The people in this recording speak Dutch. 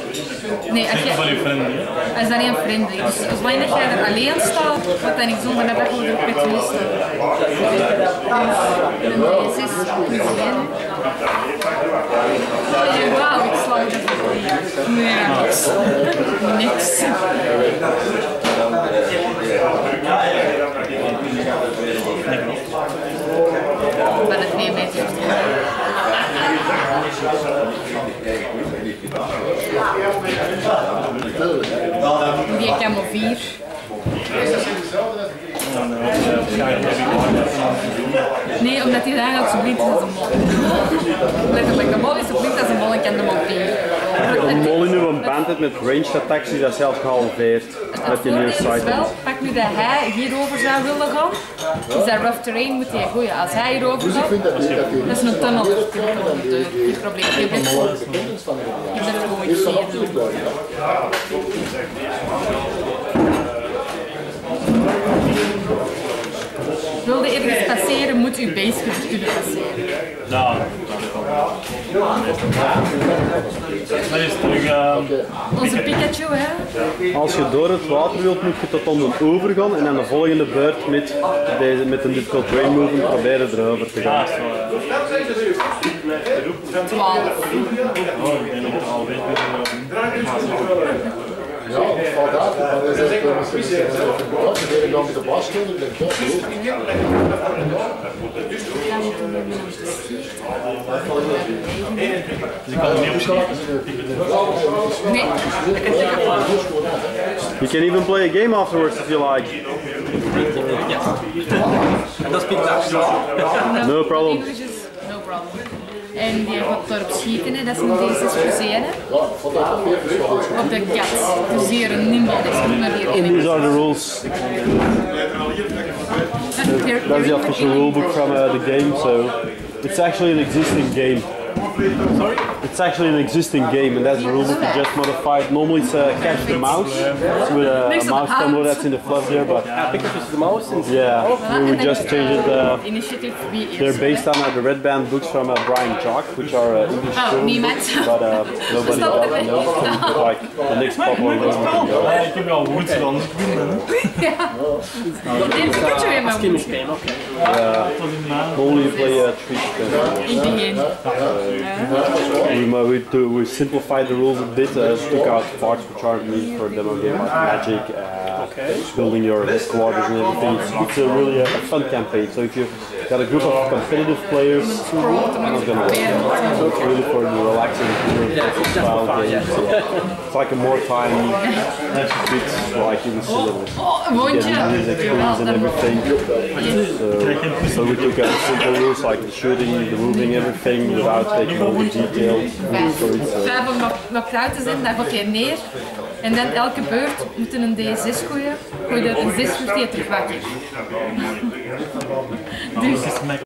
Nee, als is dat niet een friendly. Dus zolang dat jij er alleen staat, wordt dat niet zo, dan heb je gewoon er met je staat. Deze is plus 1. Wauw, ik sla het even. Nee, niks. Ik ben het 2 meter. Die ik helemaal 4. Nee, omdat hij eigenlijk zo blind is als een mol. Letterlijk, de mol is zo blind als een mol en kan de mol 4. Een mol in uw band heeft met ranged attacks is dat zelf gehalveerd. Het voordeel is wel, pak nu dat hij hierover zou willen gaan, is dat rough terrain moet hij gooien. Als hij hierover gaat, dat is een tunnel. Geen probleem. Je blijft gewoon geven. Wil je ergens passeren, moet je base kunnen passeren. Ja, dat is terug. Onze Pikachu, hè? Als je door het water wilt, moet je tot onder over gaan en dan de volgende beurt met een difficult terrain movement proberen erover te gaan. 12. Ja, dat valt uit, maar dat is echt een dan met de blasspeler, ik denk dat Nee, You can even play a game afterwards if you like. En dat is Pikachu. No problem. No problem. En die gaat daarop schieten, hè. Dat is een D6+1. Op de kat. Dus hier een nimble is. Maar hier And these are the rules. That's the official rulebook from the game, so it's actually an existing game. Sorry? It's actually an existing game, and that's the rulebook we just modified. Normally it's catch the mouse, so with a mouse combo that's in the fluff there, but Pikachu is the mouse. yeah, we just changed it. Initiative They're based on the Red Band books from Brian Jock, which are English stories, but nobody knows like the next popular one. Ik heb al goed gedaan, ik win dan. Ja. Dit is Pikachu in mijn mond. Normally you play a treat. In het begin. We simplified the rules a bit, took out parts which aren't needed for a demo game, like magic, building your headquarters and everything. It's a really a fun campaign, so if you've got a group of competitive players, it's not gonna work. So it's really for the relaxing style games. It's like a more time, bit like in the cinema. Getting these experience and everything. So we took out simple rules like the shooting, the moving, everything without taking all the details. 5 om nog uit te zijn, dan ga je neer. En dan elke beurt moet je een D6 gooien. Gooi je een 6, wordt je terug wakker. Dus